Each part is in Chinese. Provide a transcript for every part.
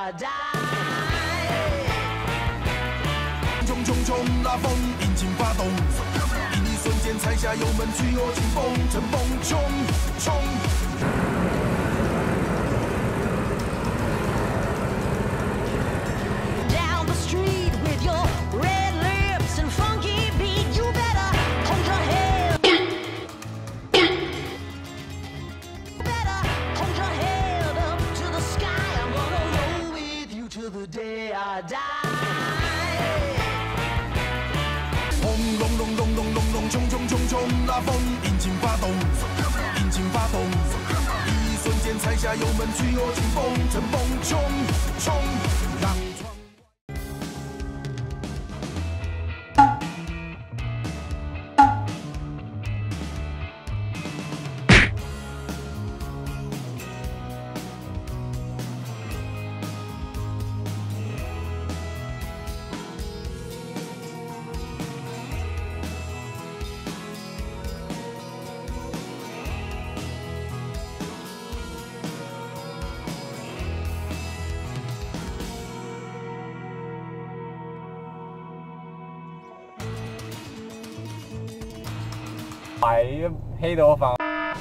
冲冲冲，拉风，引擎发动，一瞬间踩下油门，去我紧绷，乘风冲冲。Down the street with your red lips and funky beat, you better hold your head. Better hold your head up to the sky. I'm gonna roll with you till the day I die. 轰隆隆隆隆隆隆，冲冲冲冲，拉风，引擎发动，引擎发动，一瞬间踩下油门，去我紧绷，乘风冲冲，让窗。 白黑头发，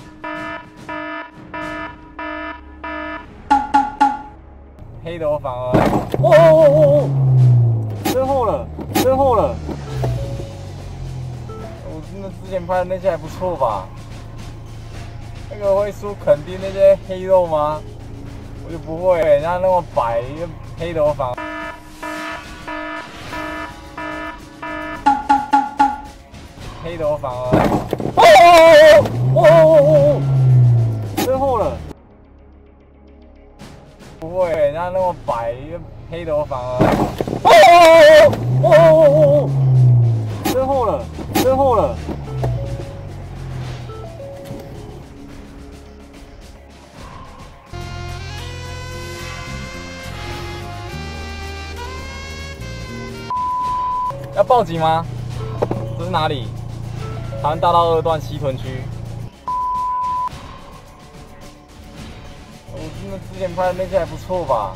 黑头发啊！哦，身后了，身后了！我真的之前拍的那些还不错吧？那个会输垦丁那些黑肉吗？我就不会，人家那么白，黑头发。黑头发啊！哦，身后了，不会，人家那么白，黑头发啊！身后了，身后了。要报警吗？这是哪里？台湾大道2段西屯区。我真的之前拍的那些还不错吧？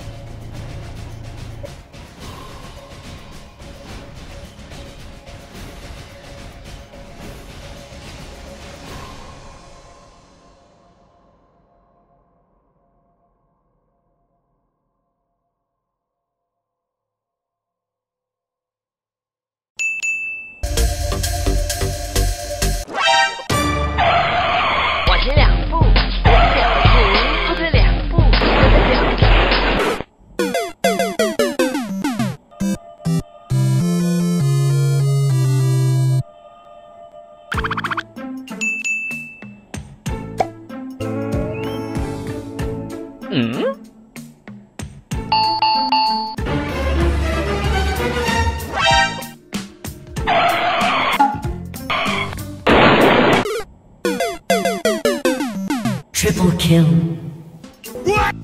Triple kill. What?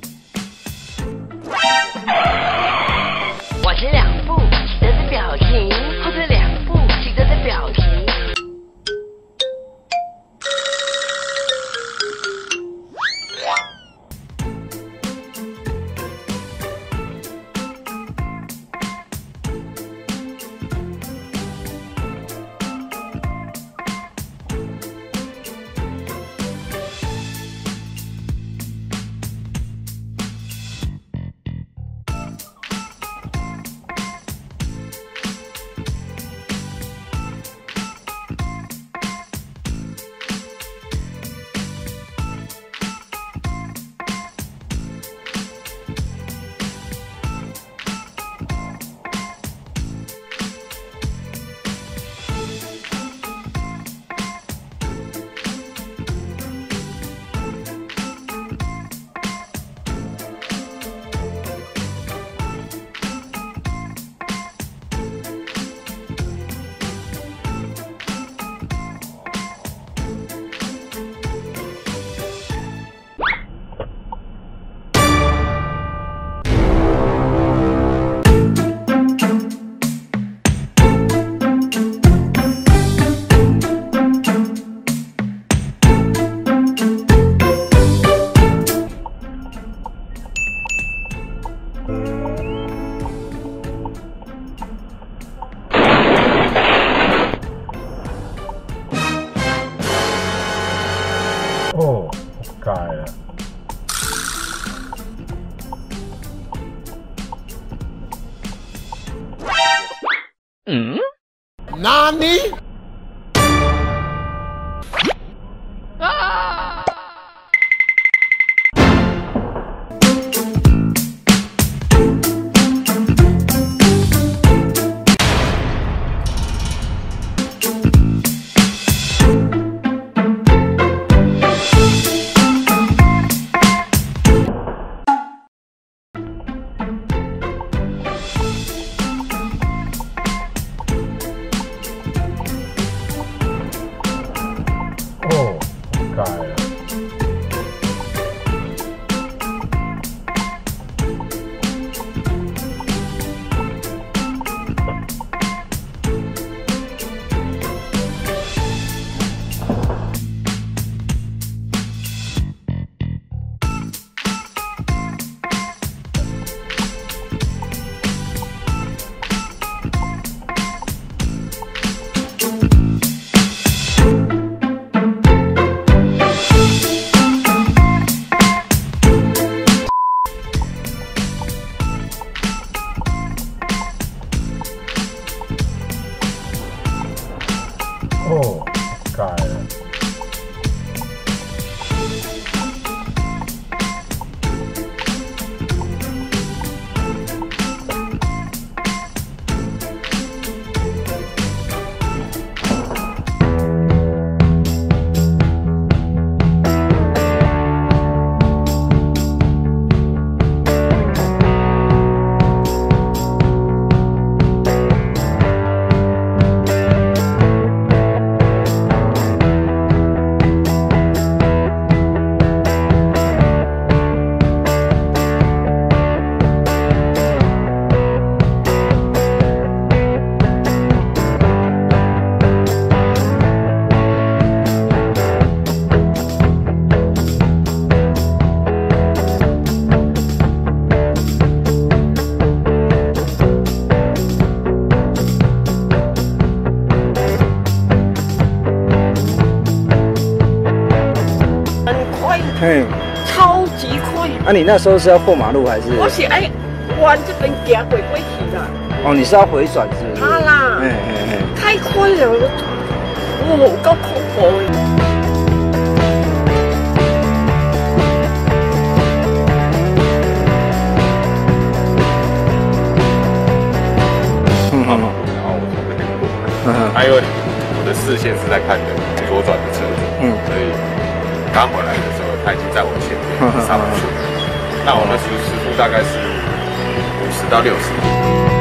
往前2步，记得的表情；后退2步，记得的表情。 哦，改了。 嗯？ 哪里？ 啊！ 哦，改了。哦，改了。 嘿， 超级快！ 啊，你那时候是要过马路还是？ 我是哎往这边行过去啦。 哦，你是要回转是不是？ 啊啦， 嘿嘿嘿， 太快了，哦，够恐怖的。 然后我从这边过，还有我的视线是在看着左转的车子，所以刚回来的时候，他已经在我前面上不去，那我的时速大概是50到60。